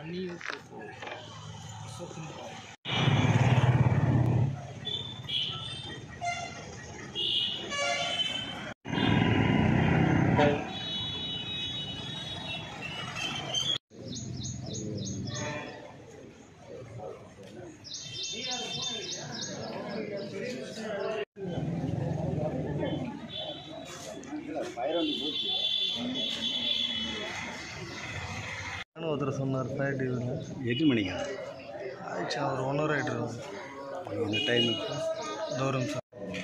ஒருத்தர் சொன்னார் ஃப்ளைட் இதுன்னு எத்தனை மணிங்க ஆயிடுச்சு ஒரு 1 hour ஆகிட்டு இந்த டைம் ஒரு நிமிஷம்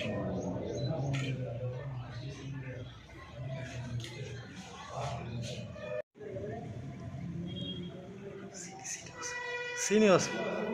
சீனிவாஸ்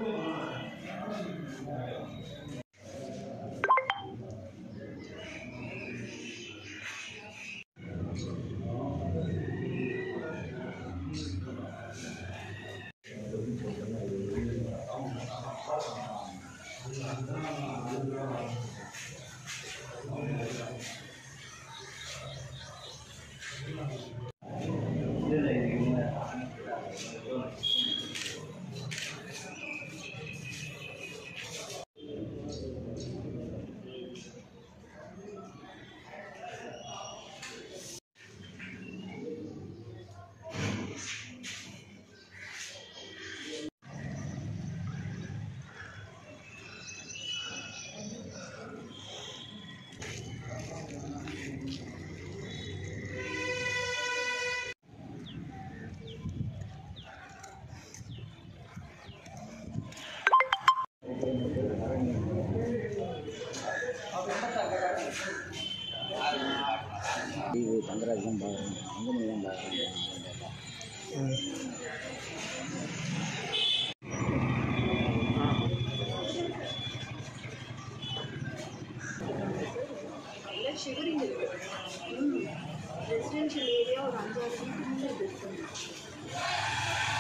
தங்கராஜ் தான் பார்க்குறேன் அங்கமணி தான் பார்க்குறேன் ஷிவரிங் இருக்கு ரெசிடென்ஷியல் ஏரியா ஒரு 5-6 வீட்டுக்கு